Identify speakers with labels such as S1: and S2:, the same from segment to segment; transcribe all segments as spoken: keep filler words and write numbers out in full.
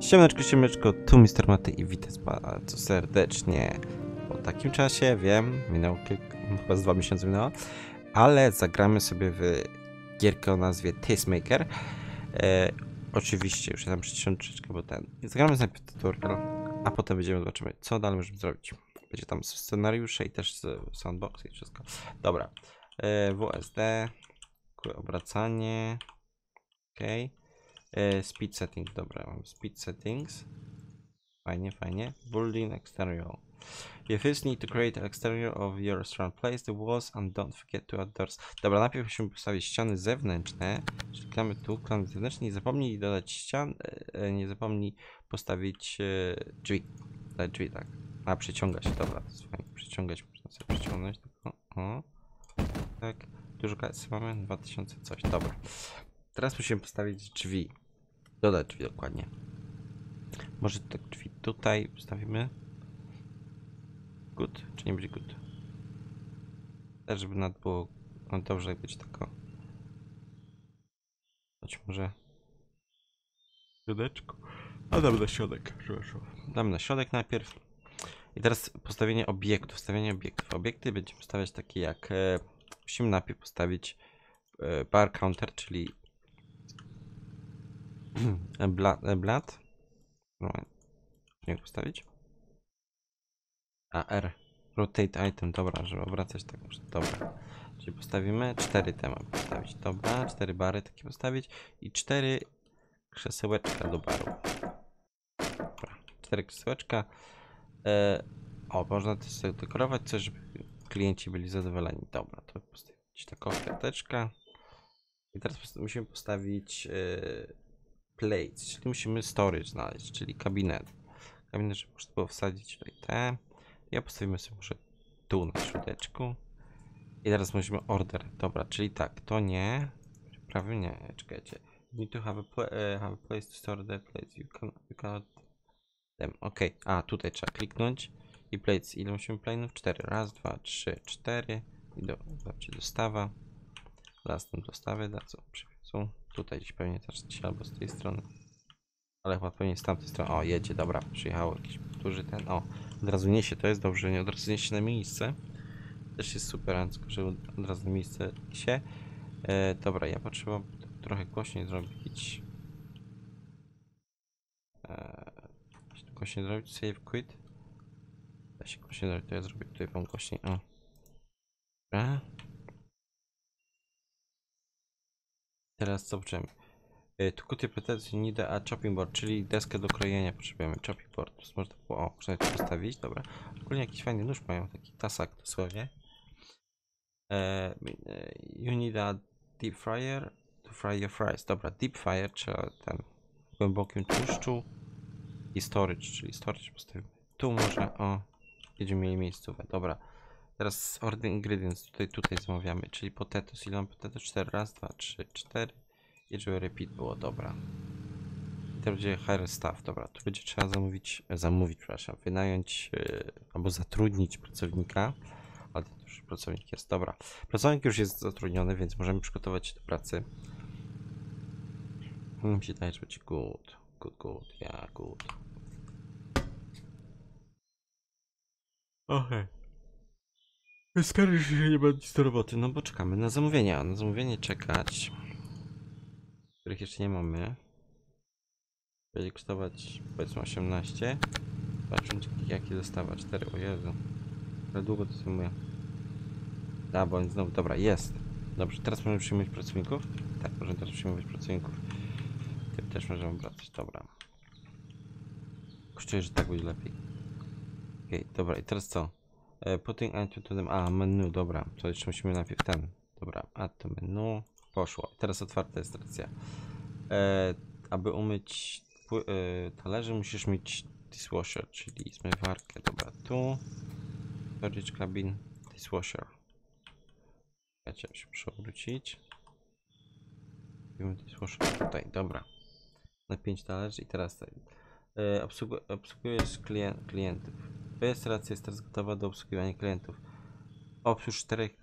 S1: Siemaneczko, siemaneczko, tu mister Maty i witam bardzo serdecznie. Po takim czasie, wiem, minęło kilka, chyba z dwa miesiące minęło, ale zagramy sobie w gierkę o nazwie Tastemaker. E, oczywiście, już ja tam przyciąłem troszeczkę, bo ten... Zagramy najpierw tutorial, a potem będziemy zobaczymy, co dalej możemy zrobić. Będzie tam scenariusze i też soundboxy i wszystko. Dobra, e, W S D, obracanie, okej. Okay. Uh, speed settings, dobra, mam speed settings. Fajnie, fajnie. Building exterior. You first need to create an exterior of your restaurant. Place the walls and don't forget to add doors. Dobra, najpierw musimy postawić ściany zewnętrzne. Czyli klikamy tu, klikamy zewnętrzne. Nie zapomnij dodać ścian, e, nie zapomnij postawić e, drzwi. Dać drzwi, tak. A, przyciągać, dobra, to jest fajnie. Przyciągać, można sobie przyciągnąć. Tylko, o, tak. Dużo kasy mamy, dwa tysiące coś, dobra. Teraz musimy postawić drzwi. Dodać drzwi dokładnie. Może tak drzwi tutaj wstawimy. Good, czy nie będzie good? Też żeby nad było no dobrze jak być tako. Być może środeczku. A damy na środek. Damy na środek najpierw. I teraz postawienie obiektów. Stawienie obiektów. Obiekty będziemy stawiać takie jak e, musimy najpierw postawić e, bar counter, czyli blat. No, nie postawić. A R. Rotate item, dobra, żeby obracać tak można. Dobra. Czyli postawimy cztery tematy postawić. Dobra, cztery bary takie postawić i cztery krzesełeczka do baru. Dobra, cztery krzesełeczka. E, o, można też sobie dekorować coś, żeby klienci byli zadowoleni. Dobra, to postawić taką kwiateczka. I teraz musimy postawić e, plates, czyli musimy storage znaleźć, czyli kabinet. Kabinet, żeby można było wsadzić tutaj te. Ja postawimy sobie może tu na środeczku. I teraz musimy order. Dobra, czyli tak, to nie. Prawie nie, czekajcie. You need to have a, pla uh, have a place to store the plates. You can, you cannot them. Ok, a tutaj trzeba kliknąć. I plates. Ile musimy plane'ów? cztery. Raz, dwa, trzy, cztery. I do, znaczy dostawa. Zaraz tam dostawę, da co przywiozą. Tutaj gdzieś pewnie też albo z tej strony. Ale chyba pewnie z tamtej strony. O, jedzie, dobra, przyjechało jakiś duży ten. O, od razu niesie, to jest dobrze, nie od razu niesie na miejsce. Też jest super, że od razu na miejsce się. E, dobra, ja potrzebowałem trochę głośniej zrobić. E, głośniej zrobić, save quit. Da się głośniej zrobić, to ja zrobię tutaj wam głośniej. O. Dobra. Teraz co potrzebujemy? Tu kuty pretensji nie da, a chopping board, czyli deskę do krojenia potrzebujemy. Chopping board, można było, o, można to postawić, dobra. Ogólnie jakiś fajny nóż mają, taki tasak dosłownie. E, you need a deep fryer to fry your fries. Dobra, deep fryer trzeba ten w głębokim tłuszczu i storage, czyli storage postawimy. Tu może, o, będziemy mieli miejscówę, dobra. Teraz order ingredients, tutaj, tutaj zamawiamy, czyli potatoes, ile mam potato? cztery, raz, dwa, trzy, cztery. I żeby repeat było, dobra. I to będzie hire staff, dobra, tu będzie trzeba zamówić, zamówić, przepraszam, wynająć yy, albo zatrudnić pracownika. Ale to już pracownik jest, dobra. Pracownik już jest zatrudniony, więc możemy przygotować się do pracy. Mi się wydaje, że będzie good, good, good, yeah, good. Okej. Okay. Skarżysz się, że nie ma nic do roboty, no bo czekamy na zamówienia. Na zamówienie czekać, których jeszcze nie mamy. Będzie kosztować powiedzmy osiemnaście. Zobaczymy jakie dostawa, cztery, o Jezu. Ale długo to zajmuje. A, bo znowu, dobra, jest. Dobrze, teraz możemy przyjmować pracowników? Tak, możemy teraz przyjmować pracowników. Tym też możemy wracać, dobra. Czuję, że tak będzie lepiej. Okej, okay, dobra, i teraz co? E, putting item to them, a, menu, dobra. To jeszcze musimy najpierw ten. Dobra, a to menu. Poszło. Teraz otwarta jest stacja. E, aby umyć e, talerze, musisz mieć dishwasher, czyli zmywarkę. Dobra, tu. Storage cabin, dishwasher. Ja chciałem się przewrócić. Dishwasher tutaj, dobra. Na pięć talerzy i teraz tak. E, obsługu, obsługujesz klient, klientów. Twoja stacja jest teraz gotowa do obsługiwania klientów. Obsłuż czterech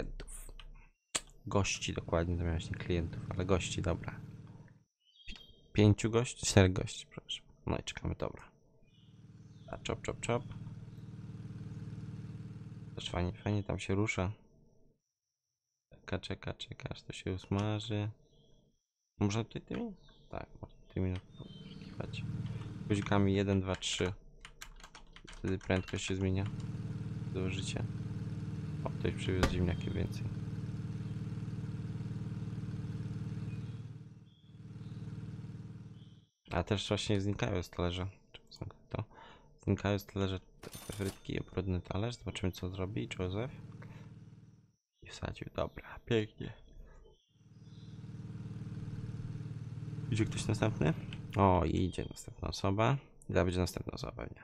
S1: klientów. Gości dokładnie, zamiast nie klientów, ale gości, dobra. pięciu gości, czterech gości, proszę. No i czekamy, dobra. A chop, chop, chop. Też fajnie, fajnie tam się rusza. Czeka, czeka, czeka, aż to się usmaży. Można tutaj tymi? Tak, można tymi kiwać. Guzikami jeden, dwa, trzy. Wtedy prędkość się zmienia. Dołożycie. O, ktoś przywiózł ziemniaki więcej. A też właśnie znikają z talerza. To? Znikają z talerza te frytki i brudny talerz. Zobaczymy, co zrobi Józef. I wsadził. Dobra, pięknie. Idzie ktoś następny? O, idzie następna osoba. Ile będzie następna osoba pewnie.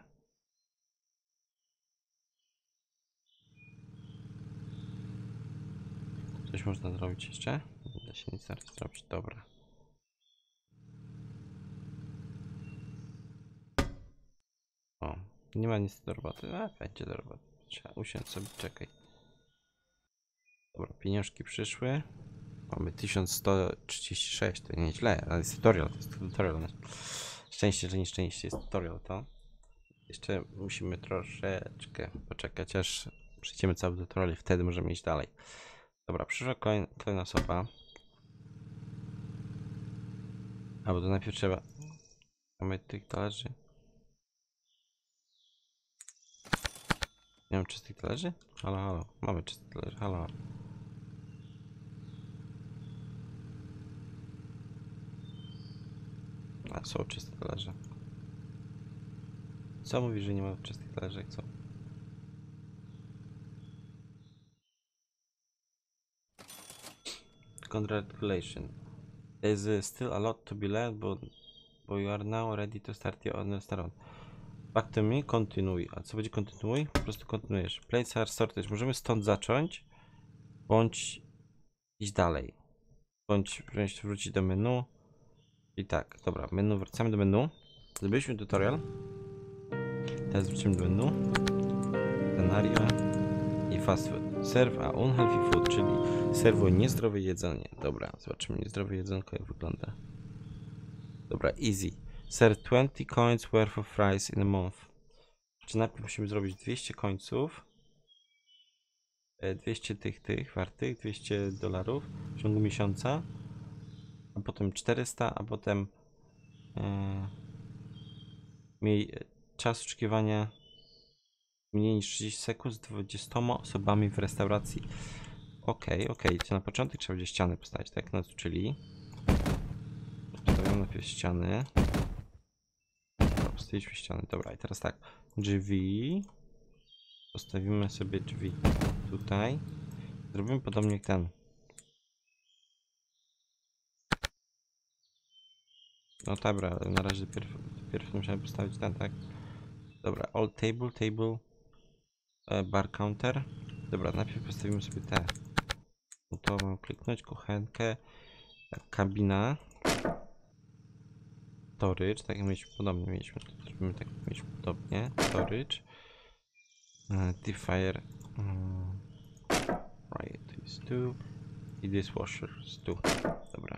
S1: Coś można zrobić jeszcze? Nie da się nic zaraz zrobić. Dobra. O, nie ma nic do roboty. A, będzie do roboty. Trzeba usiąść sobie, czekaj. Dobra, pieniążki przyszły. Mamy tysiąc sto trzydzieści sześć, to nieźle, ale jest tutorial, to jest tutorial. Szczęście, że nie szczęście jest tutorial, to. Jeszcze musimy troszeczkę poczekać, aż przejdziemy cały tutorial i wtedy możemy iść dalej. Dobra, przyszła kolejna, kolejna osoba. A, bo to najpierw trzeba... Mamy tych talerzy. Nie mam czystych talerzy? Halo, halo. Mamy czystych talerzy, halo. A, są czyste talerze. Co mówi, że nie ma czystych talerzy? Co? Congratulations. There's still a lot to be learned, but, but you are now ready to start your own restaurant. Back to me, kontynuuj. A co będzie kontynuuj? Po prostu kontynuujesz. Plates are sorted. Możemy stąd zacząć, bądź iść dalej. Bądź wrócić do menu. I tak, dobra, menu, wracamy do menu. Zrobiliśmy tutorial. Teraz wrócimy do menu. Scenario i fast food. Serve a unhealthy food, czyli serwuj niezdrowe jedzenie. Dobra, zobaczymy niezdrowe jedzonko jak wygląda. Dobra, easy. Serve twenty coins worth of fries in a month. Czy najpierw musimy zrobić dwieście końców. dwieście tych, tych wartych, dwieście dolarów w ciągu miesiąca. A potem czterysta, a potem e, miej czas oczekiwania mniej niż trzydzieści sekund z dwudziestoma osobami w restauracji. Okej, okay, okej, okay. To na początek trzeba będzie ściany postawić, tak? No, czyli postawimy najpierw ściany. Dobra, postawiliśmy ściany, dobra, i teraz tak, drzwi. Postawimy sobie drzwi tutaj. Zrobimy podobnie jak ten. No dobra, ale na razie dopiero, dopiero musimy postawić ten, tak? Dobra, all table, table, e, bar counter. Dobra, najpierw postawimy sobie te. No to mam kliknąć, kuchenkę, kabina, storage, tak jak mieliśmy podobnie, mieliśmy, to zrobimy tak jak mieliśmy podobnie, storage, e, defier, um, right, is two i dishwasher is two. Dobra.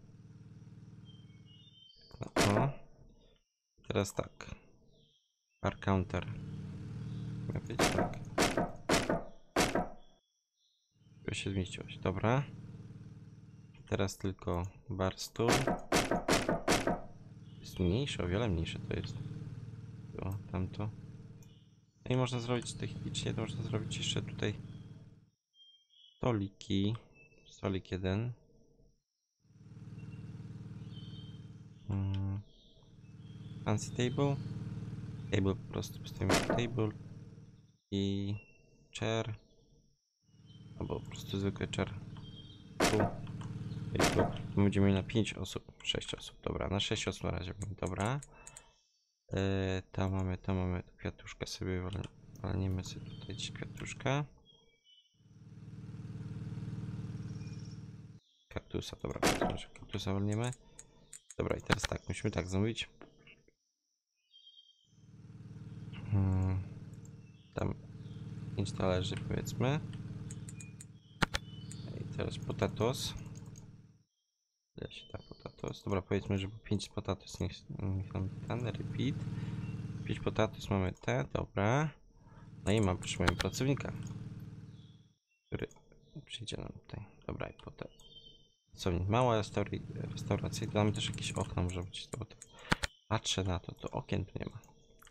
S1: No to. Teraz tak. Bar counter. Miał być tak. To się zmieściłoś. Dobra. Teraz tylko bar stool. Jest mniejsze, o wiele mniejsze to jest. To, tamto. No i można zrobić technicznie, to można zrobić jeszcze tutaj stoliki. Stolik jeden. Hmm. Fancy table. Table po prostu postawimy table. I chair. Albo po prostu zwykły chair. Tu. I tu. Będziemy mieli na pięć osób, sześć osób. Dobra, na sześć osób na razie. Dobra. Yy, tam mamy, tam mamy kwiatuszka sobie. Walniemy sobie tutaj gdzieś kwiatuszka. Kaktusa, dobra. Kaktusa walniemy. Dobra, i teraz tak, musimy tak zamówić. Hmm. Tam pięć talerzy powiedzmy. I teraz potatoes. Ile się da potatoes? potatoes. Dobra, powiedzmy, że pięć potatoes, niech, niech nam ten, repeat. pięć potatoes mamy te, dobra. No i mam, proszę, mamy pracownika, który przyjdzie nam tutaj. Dobra, i potem. Pracownik, mała restauri restauracja. Tu mamy też jakieś okno, może być. To, to. Patrzę na to, to okien tu nie ma.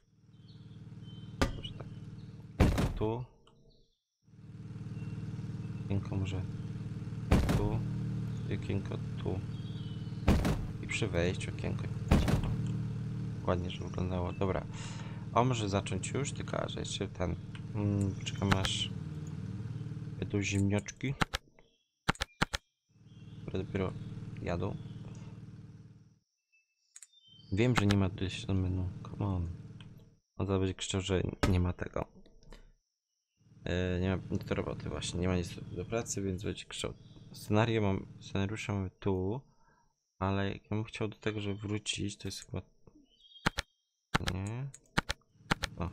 S1: Może tak. Tu. Okienko może tu. I okienko tu. I przy wejściu okienko. Ładnie, żeby wyglądało. Dobra. A może zacząć już, tylko że jeszcze ten. Hmm, czekam aż będą ziemniaczki, które dopiero jadą. Wiem, że nie ma gdzieś do menu. Come on. On zaraz będzie krzyczał, że nie ma tego. Yy, nie ma do roboty właśnie. Nie ma nic do pracy, więc będzie krzyczał. Scenariusz mam, scenariusze mamy tu. Ale jak ja bym chciał do tego, żeby wrócić, to jest chyba... Nie. O.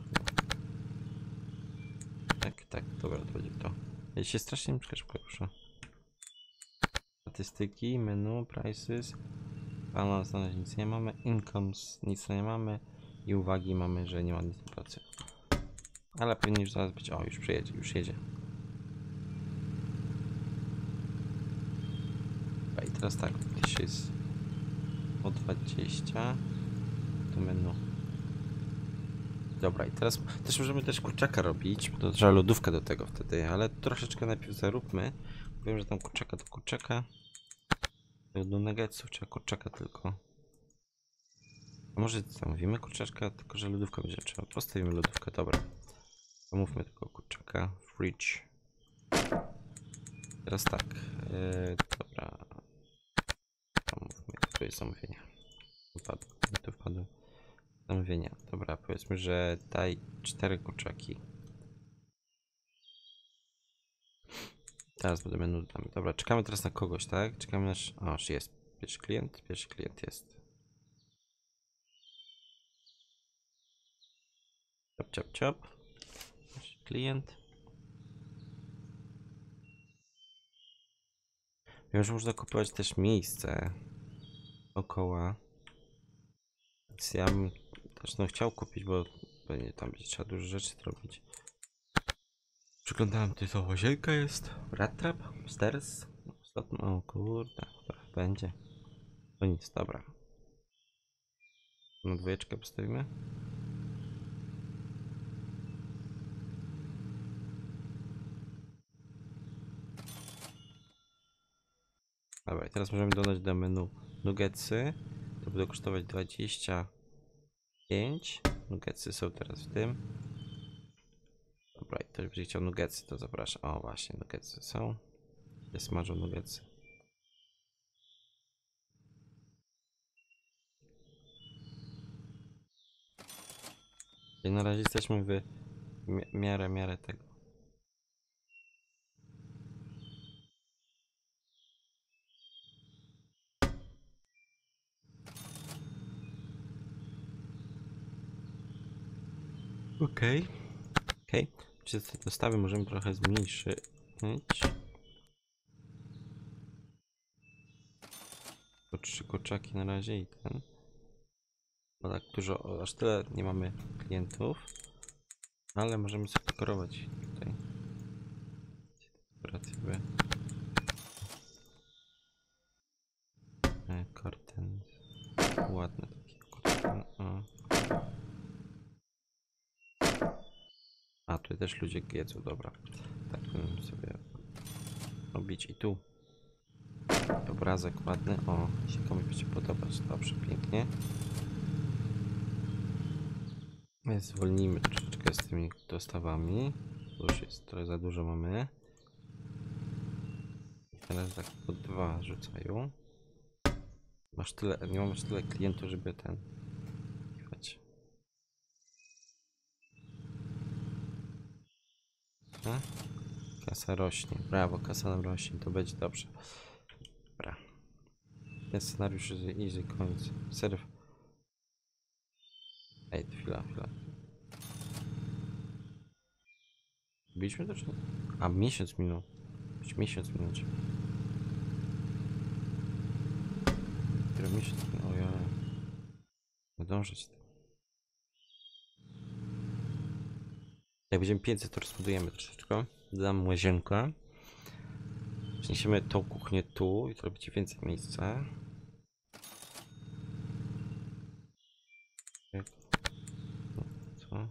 S1: Tak, tak, dobra, to będzie to. Ja się strasznie mi szybko proszę. Statystyki, menu, prices. Balans na razie nic nie mamy. Incomes nic nie mamy. I uwagi mamy, że nie ma nic do pracy. Ale powinien już zaraz być... O, już przyjedzie, już jedzie. I teraz tak, dzisiaj jest o dwadzieścia. To menu. Dobra, i teraz też możemy też kurczaka robić, bo to trzeba lodówkę do tego wtedy, ale troszeczkę najpierw zaróbmy. Wiem, że tam kurczaka do kurczaka. Do nuggetsów trzeba kurczaka tylko. A może zamówimy kurczaczka, tylko że lodówka będzie trzeba. Postawimy lodówkę, dobra. Zamówmy tylko kurczaka. Fridge. Teraz tak. Yy, dobra. Zamówmy, tu jest zamówienie. Wpadł, tu wpadł. Zamówienia. Dobra, powiedzmy, że daj cztery kurczaki. Teraz będę menu damy. Dobra, czekamy teraz na kogoś, tak? Czekamy na... O, jest pierwszy klient. Pierwszy klient jest. Ciop, ciop, ciop. Pierwszy klient. Wiem, że można kupować też miejsce dookoła. Więc ja bym też no, chciał kupić, bo będzie tam będzie trzeba dużo rzeczy zrobić. Przyglądałem, tutaj to łazienka jest. Rat trap, stairs. O kurde, trochę będzie. To nic, dobra. Na dwójeczkę postawimy. Dobra, i teraz możemy dodać do menu nuggetsy. To będzie kosztować dwadzieścia pięć. Nuggetsy są teraz w tym. Dobra, i ktoś będzie chciał nuggetsy, to zapraszam. O, właśnie, nuggetsy są. Jest smażą nuggetsy. I na razie jesteśmy w mi miarę, miarę tego. Okej. Okay. Okej. Okay. Czy te dostawy możemy trochę zmniejszyć? Po trzy kurczaki na razie i ten. Bo tak dużo, aż tyle nie mamy klientów. Ale możemy sobie dekorować tutaj. Dekoracje. Curtain. Ładne takie curtain. A, tu też ludzie jedzą, dobra. Tak bym sobie robić i tu. Obrazek ładny. O, jeśli komuś będzie podobać, dobrze, pięknie. Więc zwolnijmy troszeczkę z tymi dostawami. Bo już jest trochę za dużo mamy. I teraz tak po dwa rzucają. Masz tyle, nie mam aż tyle klientów, żeby ten... Chodź. A? Kasa rośnie. Brawo, kasa nam rośnie. To będzie dobrze. Dobra. Ten scenariusz jest easy, koniec. Serw. Ej, chwila, chwila. Byliśmy też? A, miesiąc minął. Miesiąc minąć. Dopiero mi się... Ojej. Nie dążyć. Jak będziemy pięćset, to rozbudujemy troszeczkę. Dodam łazienkę. Przeniesiemy tą kuchnię tu i to będzie więcej miejsca. Jak... No, co?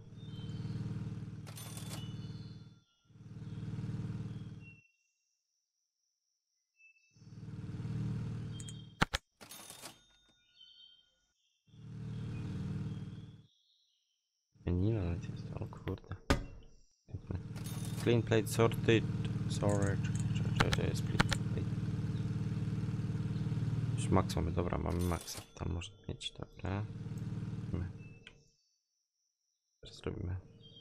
S1: Nie nawet jest, o kurde. Clean plate sorted. Storage. Gdzie jest clean plate? Już max mamy, dobra, mamy maxa. Tam może mieć, dobra. Teraz zrobimy.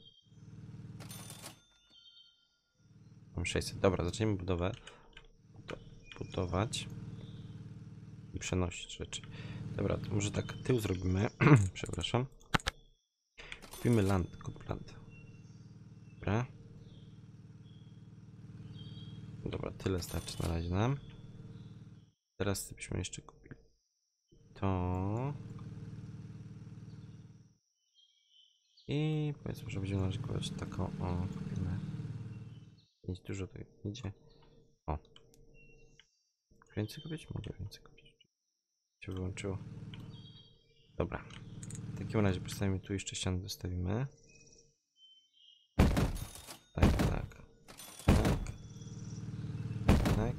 S1: Mam sześćset. Dobra, zaczniemy budowę. Budować. I przenosić rzeczy. Dobra, to może tak tył zrobimy. Przepraszam. Kupimy land. Kup land. Dobra. Dobra, tyle starczy na razie nam. Teraz byśmy jeszcze kupili to. I powiedzmy, że będziemy narzekać taką. O, kupimy. Nic dużo tutaj idzie. O. Więcej kupić? Mogę więcej kupić. Się wyłączyło. Dobra. W takim razie postawimy tu jeszcze ścianę, dostawimy. Tak, tak. Tak. Tak.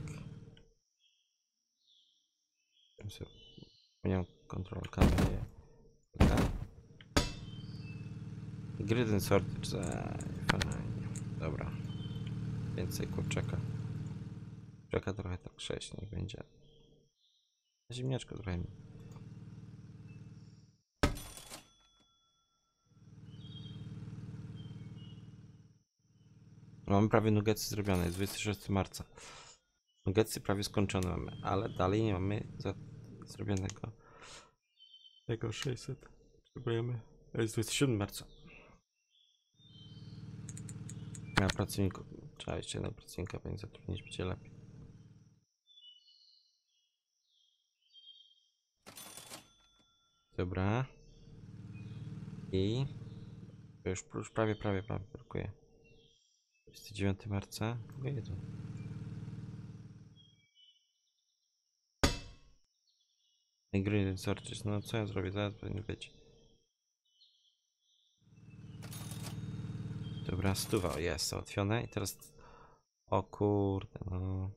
S1: Zmieniam kontrolę kamery. Tak. Gryden sorted. Fajnie. Dobra. Więcej kurczaka. Czeka trochę tak sześć, niech będzie. Ziemniaczko trochę mi. Mamy prawie nuggetsy zrobione, jest dwudziestego szóstego marca. Nuggetsy prawie skończone mamy, ale dalej nie mamy za zrobionego tego sześćset. Spróbujemy. To jest dwudziestego siódmego marca. A pracowników. Trzeba jeszcze jednego pracownika będzie zatrudnić, będzie lepiej. Dobra. I już, już prawie, prawie, prawie brakuje. dwudziestego dziewiątego marca. Kogo jedzą? Gry sorczyć. No co ja zrobię? Zaraz powinien być. Dobra, stuwa jest załatwione i teraz... O kurde, no...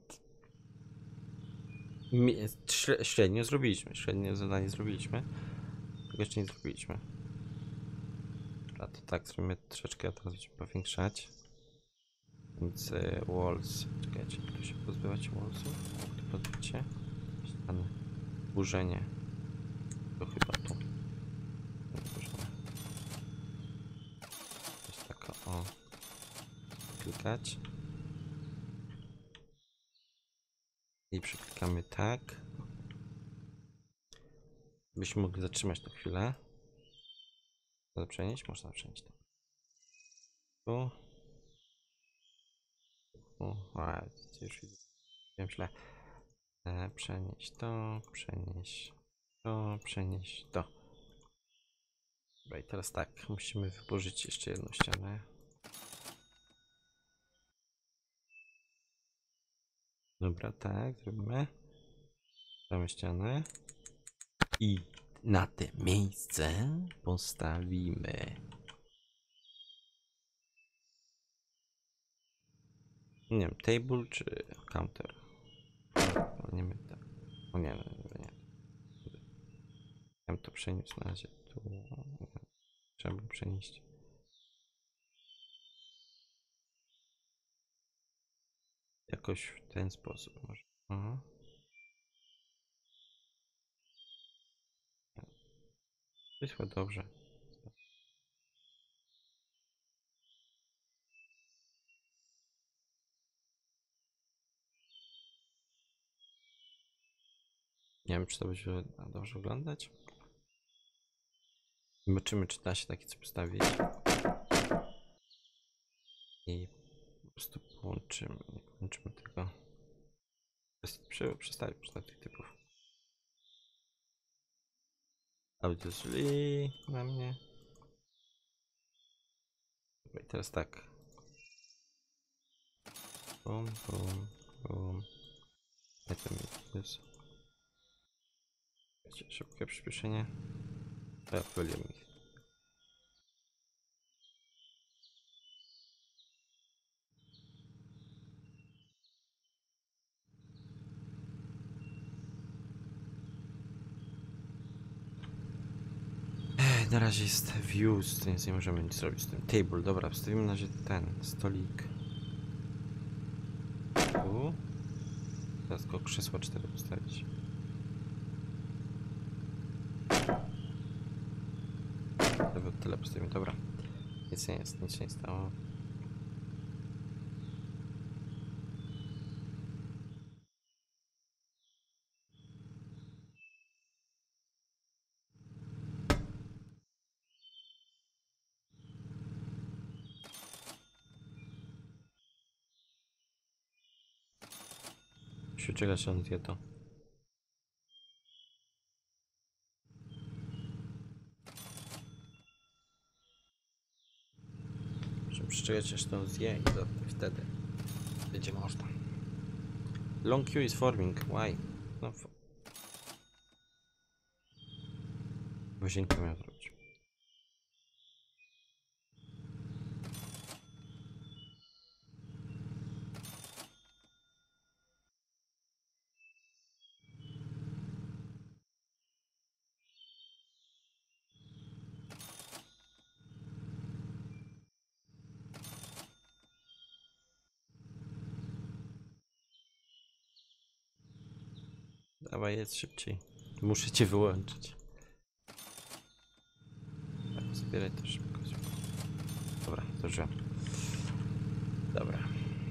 S1: Średnio zrobiliśmy, średnio zadanie zrobiliśmy. Tego jeszcze nie zrobiliśmy. A to tak, zrobimy troszeczkę, a teraz będziemy powiększać. Więc y, walls... Czekajcie, tu się pozbywać wallsów? Tu pozbyć się. Ściany. Burzenie. To chyba tu. To jest taka, o... Klikać. I przeklikamy tak. Byśmy mogli zatrzymać to chwilę. Można przenieść? Można przenieść to. Tu. Tu. A, już wiem źle. E, przenieść to, przenieść to, przenieść to. Dobra, i teraz tak, musimy wyburzyć jeszcze jedną ścianę. Dobra, tak, zrobimy. Damy ścianę. I na to miejsce postawimy. Nie wiem, table czy counter? O, nie wiem, tak. O nie, nie, nie, nie. Chciałem to przenieść na razie. Tu. Trzeba by przenieść. Jakoś w ten sposób może. Aha. Wyszło dobrze. Nie wiem, czy to będzie dobrze wyglądać. Zobaczymy, czy da się takie coś postawić. I po prostu połączymy. Nie połączymy tego. Przestawić, przestawić tych typów. Obviously na mnie. Dobra, i teraz tak. Bum, bum, bum. Item jest. Szybkie przyspieszenie. Ja pyliłem ich. Na razie jest views, to nic nie możemy nic zrobić z tym. Table, dobra, wstawimy na razie ten stolik. Tu. Teraz tylko krzesła cztery postawić. Nawet tyle postawimy, dobra. Nic nie jest, nic się nie stało. Muszę czekać, on zje to. Muszę przeczekać, aż to zje i to wtedy będzie można. Long queue is forming. Why? No, łazienkę miał zrobić. Dawaj, jest szybciej. Muszę cię wyłączyć. Tak, zbieraj to szybko, szybko. Dobra, zdążyłem. Dobra.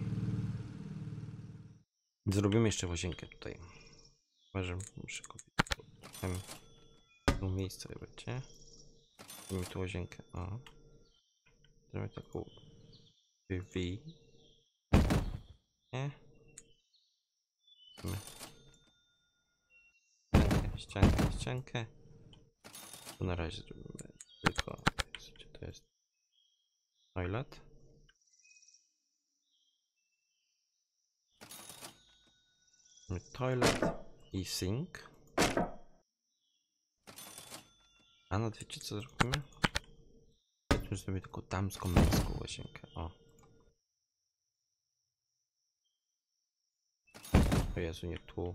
S1: Zrobimy jeszcze łazienkę tutaj. Może muszę kupić trochę tu miejsce, wiecie. Zrobimy tu łazienkę. O. Zrobimy taką V. Nie? Zrobimy ściankę, ściankę, ściankę. Tu na razie zrobimy tylko, gdzie to jest? Toilet. Toilet i sink. A no wiecie co zrobimy? Już zrobię tylko damską, męską łazienkę. O. O Jezu, nie tu.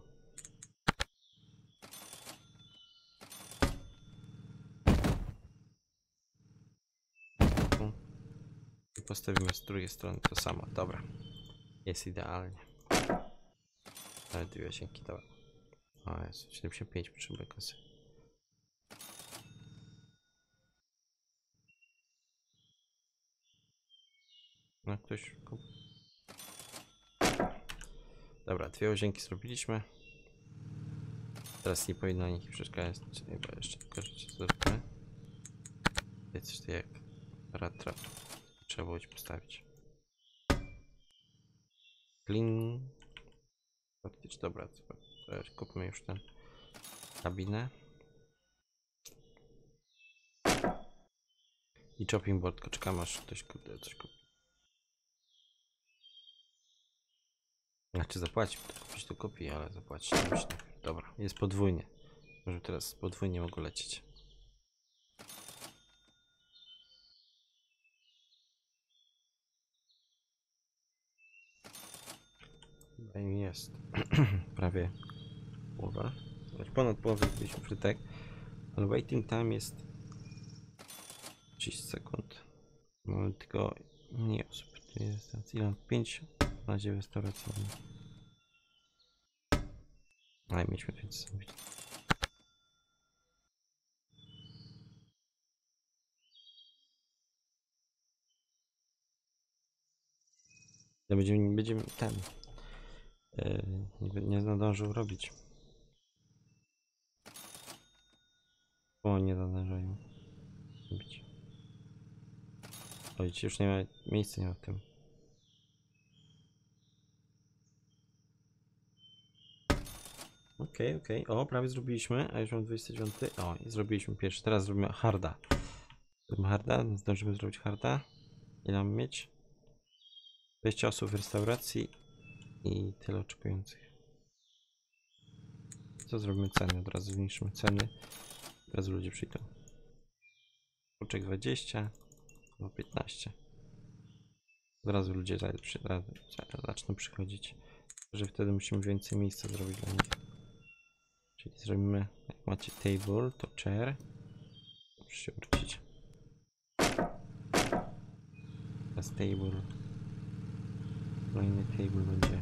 S1: Tu. I postawimy z drugiej strony to samo. Dobra. Jest idealnie. Ale dwie łazienki, dobra. O Jezu, siedemdziesiąt pięć potrzebuję kasy. No ktoś... Dobra, dwie łazienki zrobiliśmy. Teraz nie powinno nich przeszkadzać, chyba jeszcze tylko rzeczy zrobimy. Jest coś tak jak rat trap. Trzeba było ci postawić. Clean. Faktycznie, dobra, teraz kupmy już tę kabinę. I chopping board, tylko czekam aż ktoś kurde coś kupi. Znaczy zapłaci, to kupić to kupi, ale zapłacić to musi. Dobra, jest podwójnie. Może teraz podwójnie mogę lecieć. I jest prawie połowa. Ponad połowę byliśmy frytek. Ale waiting time jest trzydzieści sekund. Mamy tylko mniej osób. Tu jest ile? pięć na razie w restauracji. Ale mieliśmy więcej zrobić. Będziemy, będziemy ten. Yy, nie, nie nadążył robić. O, nie nadążają robić. Ojciec już nie ma miejsca, nie ma w tym. Okej, okej. O, prawie zrobiliśmy, a już mam dwudziesty dziewiąty. O, i zrobiliśmy pierwszy. Teraz zrobimy harda. Zrobimy harda, zdążymy zrobić harda. Ile mamy mieć? dwieście osób w restauracji i tyle oczekujących. Co zrobimy ceny? Od razu zmniejszymy ceny. Teraz ludzie przyjdą. Kurczek dwadzieścia, no piętnaście. Od razu ludzie za- przy- za- za- zaczną przychodzić. Że wtedy musimy więcej miejsca zrobić dla nich. Czyli zrobimy, jak macie table, to chair. Muszę się wrócić. Teraz table. Kolejny table będzie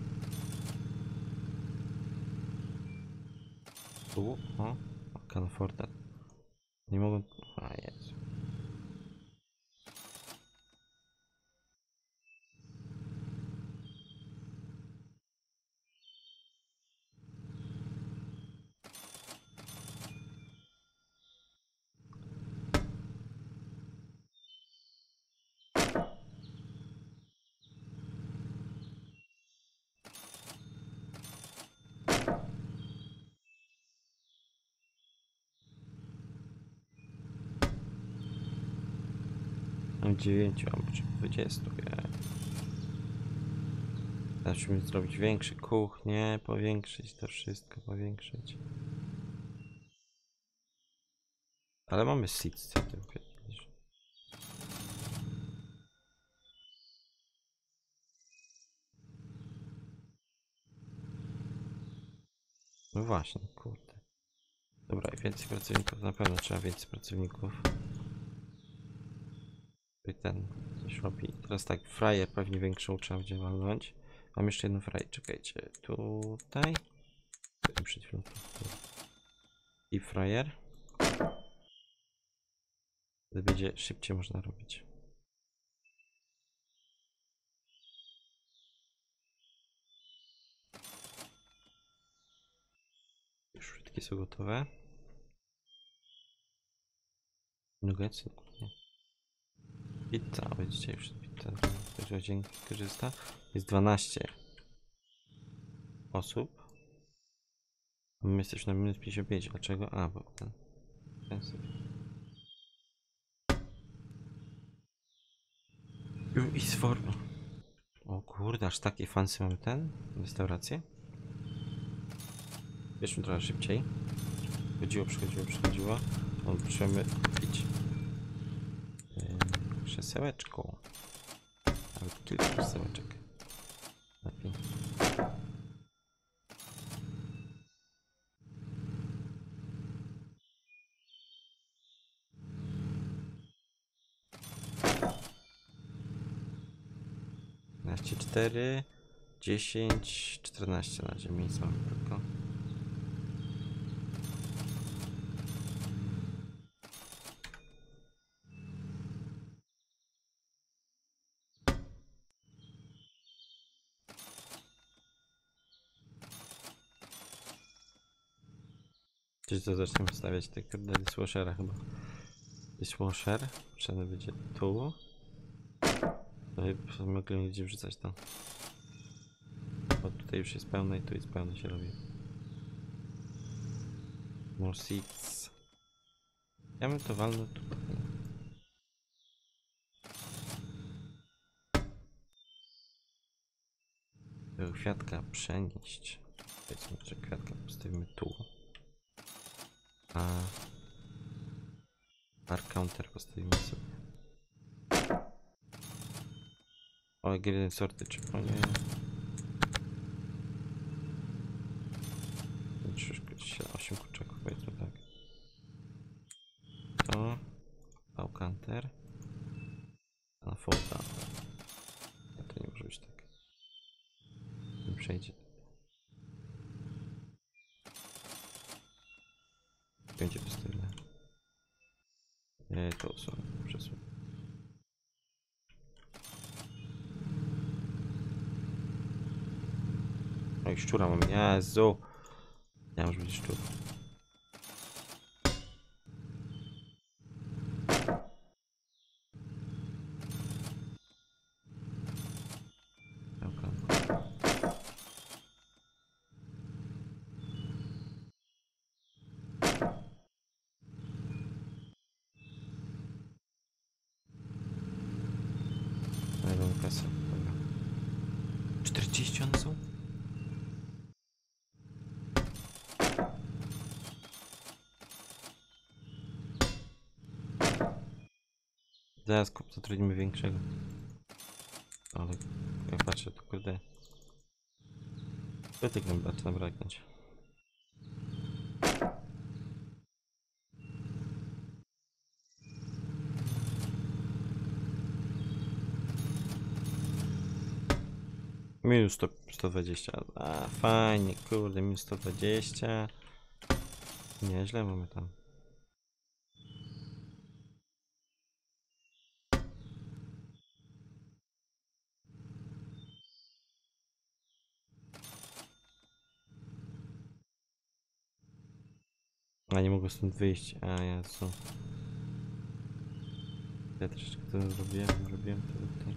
S1: tu. O, can afford that. Nie mogą. A jest. Mam dziewięć, mam dwadzieścia. Teraz musimy zrobić większe kuchnie, powiększyć to wszystko, powiększyć. Ale mamy seeds, co ty mówisz? No właśnie, kurde. Dobra, i więcej pracowników, na pewno trzeba więcej pracowników. I ten coś robi. Teraz tak, frajer pewnie większą trzeba będzie walnąć. Mam jeszcze jedną frajer, czekajcie, tutaj. Przed chwilą. I frajer. Wtedy będzie szybciej można robić. Już wszystkie są gotowe. Nuggets, nie. Pizza, widzicie już pizza, z dzięki korzysta. Jest dwanaście osób. A my jesteśmy na minus pięćdziesiąt pięć. Dlaczego? A, bo ten. ten I z formy. O kurde, aż takie fancy mamy ten? Restaurację? Bierzmy trochę szybciej. Chodziło, przychodziło, przychodziło. On musimy kupić yy, krzesełeczko. Nawet kilka krzesełeczek. Lepiej. jedenaście, cztery, dziesięć, czternaście na ziemi miejsca mamy tylko. Czyli to zaczniemy stawiać te kurde dishwashera chyba. Dishwasher, potrzebny będzie tu. No i mogli gdzie wrzucać to. Bo tutaj już jest pełne i tu jest pełne się robi. More seats. Ja bym to walnął tutaj. Tego kwiatka przenieść. Powiedzmy, że kwiatka postawimy tu. A bar counter postawimy sobie. O, jeden sorty czy o nie. osiem kurczaków, powiedzmy tak. To bar counter. A na foda. To nie może być tak. Nie przejdzie. Będzie postawimy. Nie, to są przesuń. No i szczura mam. Jezu. Ja może być szczur. jedną kasę. Dobra. czterdzieści one są? Zaraz kup, zatrudnimy większego. Ale jak patrzę, to kurde. Pytyk nam zaczyna braknąć. Minus sto, sto dwadzieścia. A fajnie, kurde, minus sto dwadzieścia. Nieźle mamy tam. A nie mogę stąd wyjść. A ja co? Ja troszeczkę to zrobiłem, zrobiłem to tutaj.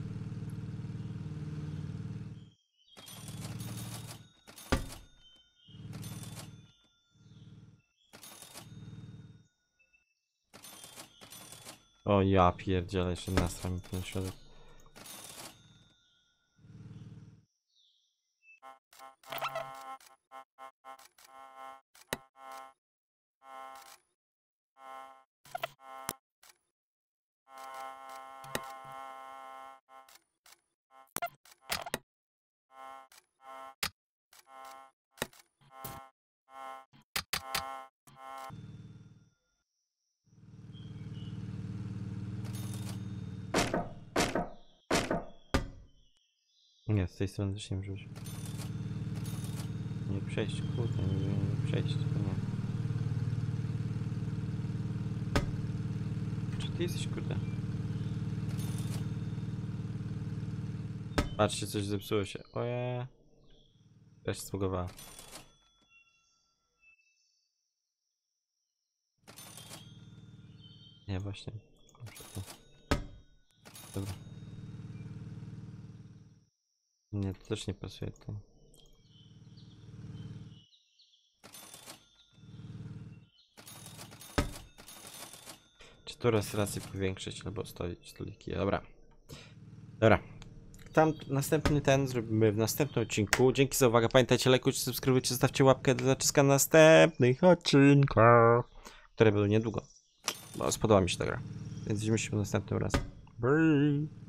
S1: O ja pierdzielę, jeszcze nastra mi ten środek. Nie, z tej strony też nie wrzuć. Nie przejść, kurde, nie, nie, nie przejść, to nie. Czy ty jesteś, kurde? Patrzcie, coś zepsuło się. Oje. Też smugowała. Nie, właśnie. Dobra. Nie, to też nie pasuje to. Czy tu raz razy powiększyć albo stoić stoliki? Dobra. Dobra. Tam następny ten zrobimy w następnym odcinku. Dzięki za uwagę. Pamiętajcie, lajkujcie, subskrybujcie, zostawcie łapkę dla zaciska następnych odcinkach, które będą niedługo. Bo spodoba mi się ta gra. Więc widzimy się następnym razem. Bye.